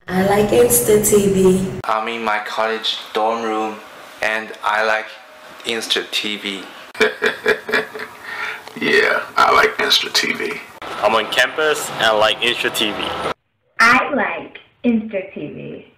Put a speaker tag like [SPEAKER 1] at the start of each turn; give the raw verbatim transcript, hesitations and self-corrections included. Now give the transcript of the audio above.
[SPEAKER 1] I like Insta-T V.
[SPEAKER 2] I'm in my college dorm room and I like Instra-T V.
[SPEAKER 3] Yeah, I like Instra-T V.
[SPEAKER 4] I'm on campus and I like Instra-T V.
[SPEAKER 5] I like Instra-T V.